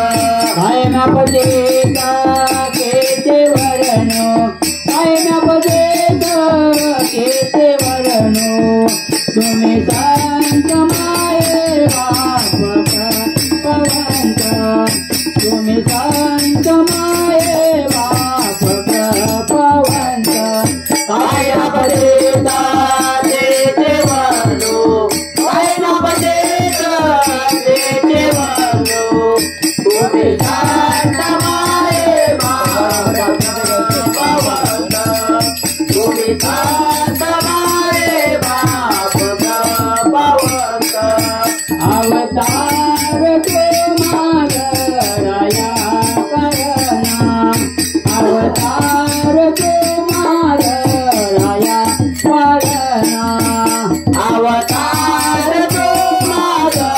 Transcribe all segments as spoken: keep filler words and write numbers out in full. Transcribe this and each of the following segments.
काय ना पदेता केते वरणो काय ना पदेता केते वरणो तुम्ही संत माये बाप पवंत तुम्ही संत माये बाप पवंत काय ना पदेता केते वरणो काय ना पदेता केते वरणो तुम्ही संत माये बाप पवंत तुम्ही संत माये बाप पवंत अवतार तुम्हारा करना अवतार तुम्हारा करना अवतार तुम्हारा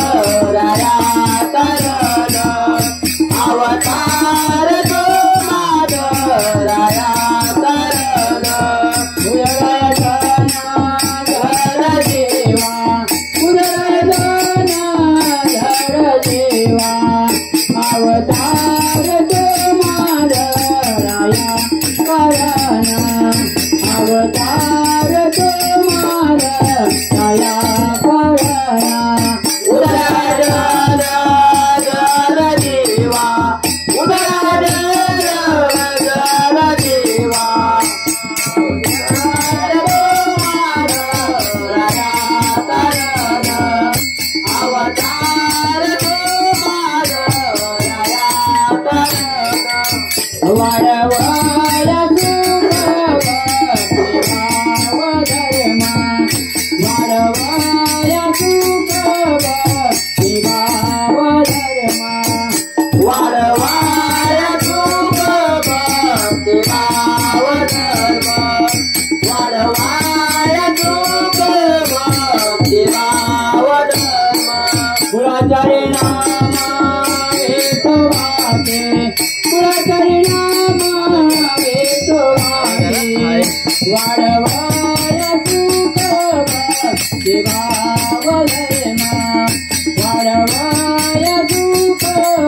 करना अवतार तुम्हारा करना उदरजना धर देवा उदरजना धर देवा अवतार तुम्हारा करना अवतार तुम्हारा करना उदरजना धर देवा उदरजना धर देवा अवतार तुम्हारा वारवार सुख धर्मा वारवार सुख धर्मा वारवार सुख धर्मा वारवार सुख धर्मा कुळाचारी नाम येतो वाटे कुळाचारी नाम येतो वाटे वारवार सुख धर्मा वारवार सुख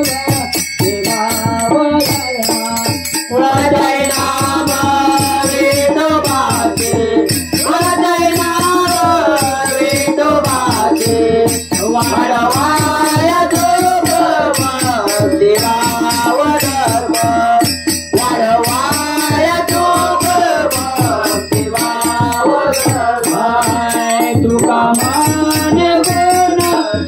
धर्मा कुळाचारी नाम येतो वाटे कुळाचारी नाम येतो वाटे वारवार सुख धर्म वारवार सुख तुका मान गुण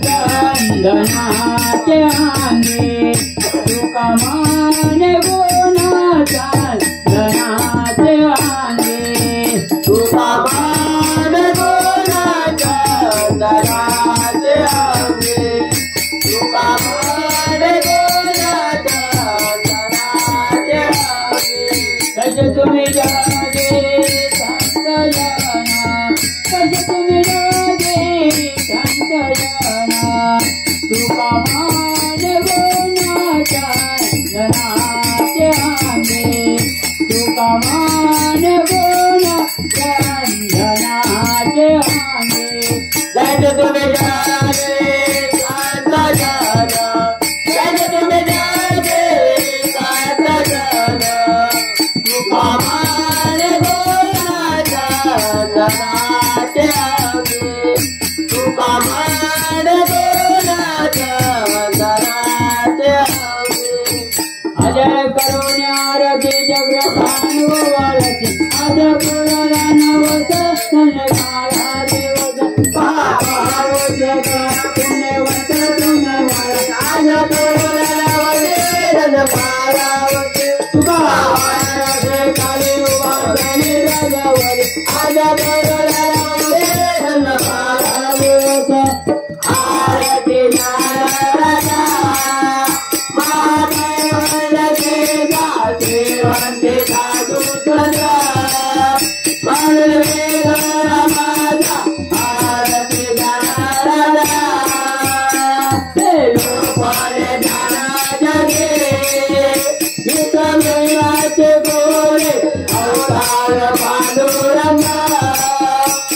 चंदनाचे अंगे तुका मान गुण चंदनाचे अंगे तुका मान गुण चंदनाचे अंगे तुका मान गुण चंदनाचे अंगे कसे तुम्ही जागे संत जना कसे तुम्ही जागे संत जना तुका मान गुण चंदनाचे अंगे तुका मान गुण चंदनाचे अंगे कसे तुम्ही जागे संत जना कसे तुम्ही जागे संत जना तुका मान गुण चंदनाचे अंगे तुका मान गुण चंदनाचे अंगे अजय करुण्यारती जगृतानुवरती अज पुरला नवस संघाला देवस पावस पुण्यवंत तुम्हारा अज पुरला नवस पारावस तुका काली उवासनी रजवरी अज पुरला नवस पारावस आरती नारायणा माधवलके दासे वंदे साधु तुझा मनवे माझा आरती नारायणा देव पारे जाना जगे विक्रमेवाचे गोरे अवतार पांडुरंगा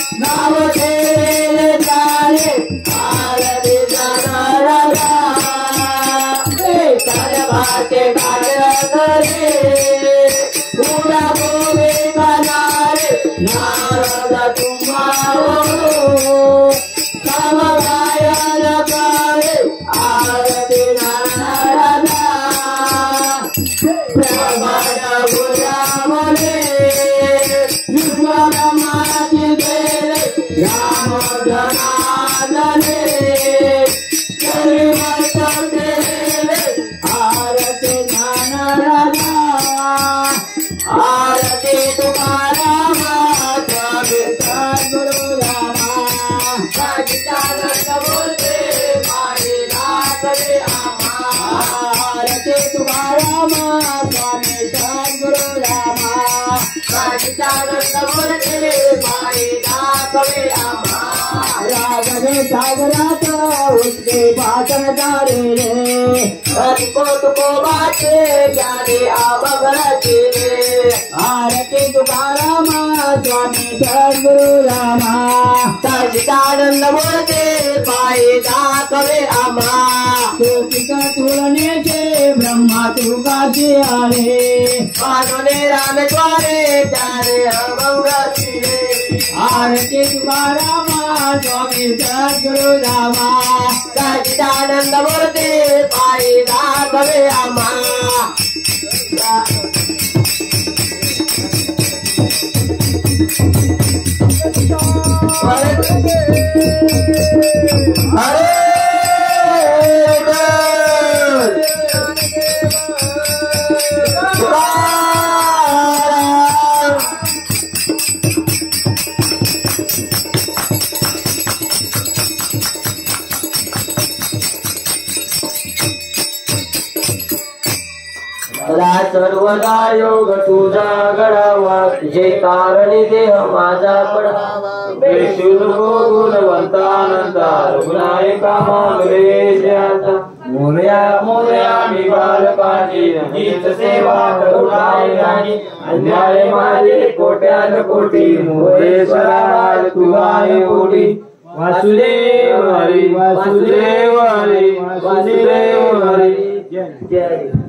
भाषे करे पूरा गोवे कनारे नारद तुम्हारो समगायन करे आरती नारदा प्रभात गुरामने विश्वरमाति देले राम जनार्दने आरती नारदा आरती तुम्हारा माता पिता गुरु रामा सच्चिदानंद बोलते मारे नाथ रे आमा आरती तुम्हारा माता पिता गुरु रामा सच्चिदानंद बोलते मारे नाथ रे आमा रावण सागरात उसके बातन तारे रे को तुको बाटे जाने आबगरचे रे आरती तुकारा मा स्वामी सद्गुरु रामा सच्चिदानंद बोलते पाए दाखवे आमा तुका तुलने से ब्रह्मा तुका से आरे मानवने राम द्वारे जाने आबगरचे रे आरती तुकारा मा स्वामी सद्गुरु रामा सच्चिदानंद बोलते पाए दाखवे आमा हरे सर्वदा योग तुझा घडावा जे कारणी देह माझा पडावा बेशुद्ध गुणवंतानंदा रघुनायका मागलेशाचा मोरया मोरया मी बालकाची हीच सेवा करुणाय राणी अन्याय माझे कोट्यान कोटी मोरेश्वरा तू आहे कोटी वासुदेव हरी वासुदेव हरी वासुदेव हरी जय जय